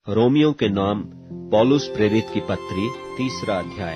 Romeo के नाम पौलुस प्रेरित की पत्री 3 अध्याय।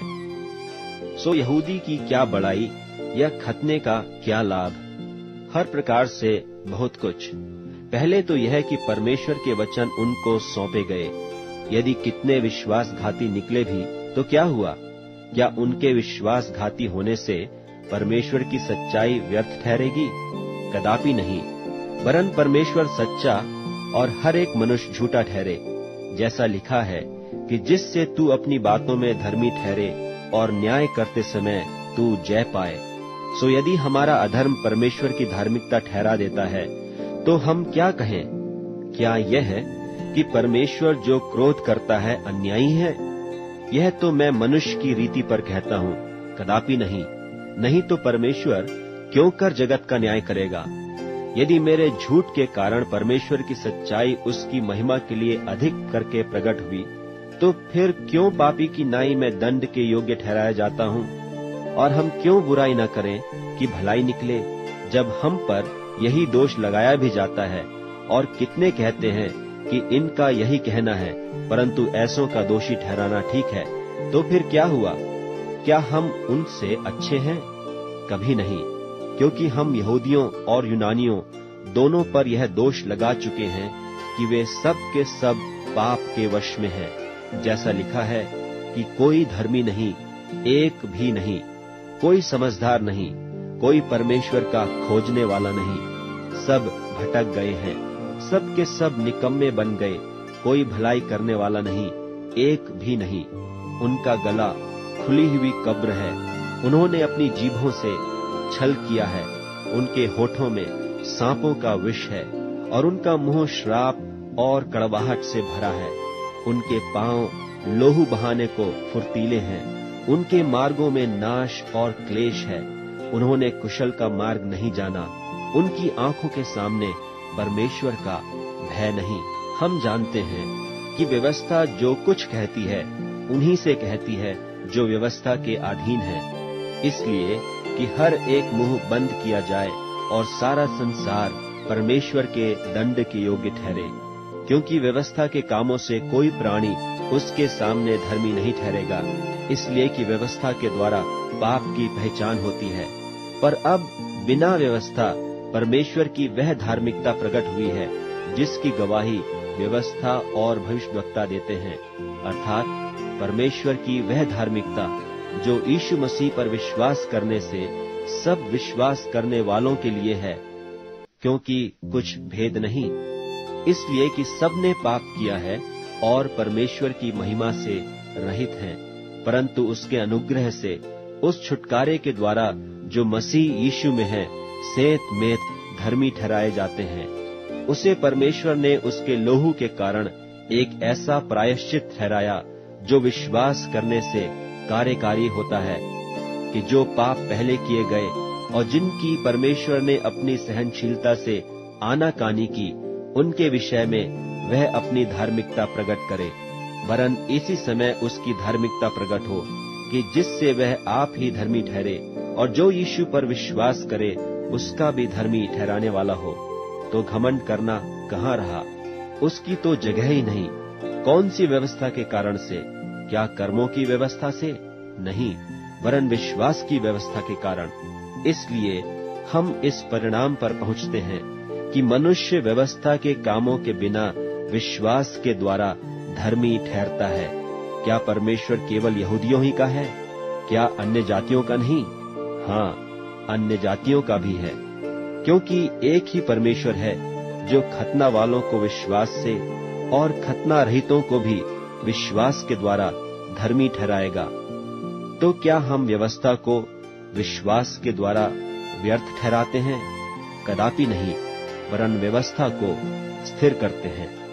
सो यहूदी की क्या बड़ाई या खतने का क्या लाभ? हर प्रकार से बहुत कुछ। पहले तो यह कि परमेश्वर के वचन उनको सौंपे गए। यदि कितने विश्वासघाती निकले भी तो क्या हुआ? क्या उनके विश्वासघाती होने से परमेश्वर की सच्चाई व्यर्थ ठहरेगी? कदापि नहीं, वरन परमेश्वर सच्चा और हर एक मनुष्य झूठा ठहरे। जैसा लिखा है कि जिससे तू अपनी बातों में धर्मी ठहरे और न्याय करते समय तू जय पाए। सो यदि हमारा अधर्म परमेश्वर की धार्मिकता ठहरा देता है तो हम क्या कहें? क्या यह है कि परमेश्वर जो क्रोध करता है अन्यायी है? यह तो मैं मनुष्य की रीति पर कहता हूँ, कदापि नहीं। नहीं तो परमेश्वर क्यों कर जगत का न्याय करेगा? यदि मेरे झूठ के कारण परमेश्वर की सच्चाई उसकी महिमा के लिए अधिक करके प्रकट हुई, तो फिर क्यों पापी की नाई में दंड के योग्य ठहराया जाता हूँ? और हम क्यों बुराई न करें कि भलाई निकले, जब हम पर यही दोष लगाया भी जाता है? और कितने कहते हैं कि इनका यही कहना है, परंतु ऐसों का दोषी ठहराना ठीक है। तो फिर क्या हुआ? क्या हम उनसे अच्छे हैं? कभी नहीं, क्योंकि हम यहूदियों और यूनानियों दोनों पर यह दोष लगा चुके हैं कि वे सब के सब पाप के वश में हैं। जैसा लिखा है कि कोई धर्मी नहीं, एक भी नहीं, कोई समझदार नहीं, कोई परमेश्वर का खोजने वाला नहीं। सब भटक गए हैं, सब के सब निकम्मे बन गए, कोई भलाई करने वाला नहीं, एक भी नहीं। उनका गला खुली हुई कब्र है, उन्होंने अपनी जीभों से छल किया है। उनके होठों में सांपों का विष है और उनका मुंह श्राप और कड़वाहट से भरा है। उनके पांव लोहू बहाने को फुर्तीले हैं, उनके मार्गों में नाश और क्लेश है। उन्होंने कुशल का मार्ग नहीं जाना, उनकी आंखों के सामने परमेश्वर का भय नहीं। हम जानते हैं कि व्यवस्था जो कुछ कहती है उन्हीं से कहती है जो व्यवस्था के अधीन है, इसलिए कि हर एक मुंह बंद किया जाए और सारा संसार परमेश्वर के दंड के योग्य ठहरे। क्योंकि व्यवस्था के कामों से कोई प्राणी उसके सामने धर्मी नहीं ठहरेगा, इसलिए कि व्यवस्था के द्वारा पाप की पहचान होती है। पर अब बिना व्यवस्था परमेश्वर की वह धार्मिकता प्रकट हुई है जिसकी गवाही व्यवस्था और भविष्यद्वक्ता देते हैं, अर्थात परमेश्वर की वह धार्मिकता जो यीशु मसीह पर विश्वास करने से सब विश्वास करने वालों के लिए है। क्योंकि कुछ भेद नहीं, इसलिए कि सबने पाप किया है और परमेश्वर की महिमा से रहित हैं, परंतु उसके अनुग्रह से उस छुटकारे के द्वारा जो मसीह यीशु में है सेत मेत धर्मी ठहराए जाते हैं। उसे परमेश्वर ने उसके लोहू के कारण एक ऐसा प्रायश्चित ठहराया जो विश्वास करने से कार्यकारी होता है, कि जो पाप पहले किए गए और जिनकी परमेश्वर ने अपनी सहनशीलता से आनाकानी की, उनके विषय में वह अपनी धार्मिकता प्रकट करे। वरन इसी समय उसकी धार्मिकता प्रकट हो कि जिससे वह आप ही धर्मी ठहरे और जो यीशु पर विश्वास करे उसका भी धर्मी ठहराने वाला हो। तो घमंड करना कहाँ रहा? उसकी तो जगह ही नहीं। कौन सी व्यवस्था के कारण से? क्या कर्मों की व्यवस्था से? नहीं, वरन विश्वास की व्यवस्था के कारण। इसलिए हम इस परिणाम पर पहुंचते हैं कि मनुष्य व्यवस्था के कामों के बिना विश्वास के द्वारा धर्मी ठहरता है। क्या परमेश्वर केवल यहूदियों ही का है? क्या अन्य जातियों का नहीं? हाँ, अन्य जातियों का भी है, क्योंकि एक ही परमेश्वर है जो खतना वालों को विश्वास से और खतना रहितों को भी विश्वास के द्वारा धर्मी ठहराएगा। तो क्या हम व्यवस्था को विश्वास के द्वारा व्यर्थ ठहराते हैं? कदापि नहीं, वरन व्यवस्था को स्थिर करते हैं।